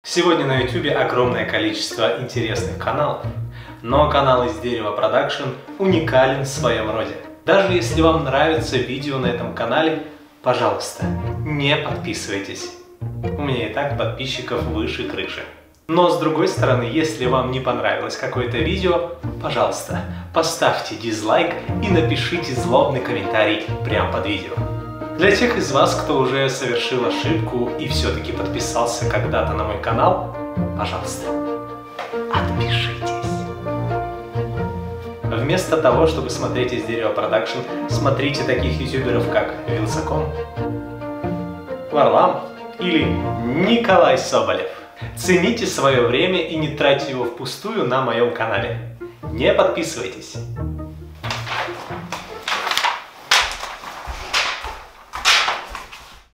Сегодня на YouTube огромное количество интересных каналов, но канал из дерева Продакшн уникален в своем роде. Даже если вам нравится видео на этом канале, пожалуйста, не подписывайтесь. У меня и так подписчиков выше крыши. Но с другой стороны, если вам не понравилось какое-то видео, пожалуйста, поставьте дизлайк и напишите злобный комментарий прямо под видео. Для тех из вас, кто уже совершил ошибку и все-таки подписался когда-то на мой канал, пожалуйста, отпишитесь. Вместо того, чтобы смотреть из дерева Продакшн, смотрите таких ютуберов, как Вилсаком, Варламов или Николай Соболев. Цените свое время и не тратьте его впустую на моем канале. Не подписывайтесь.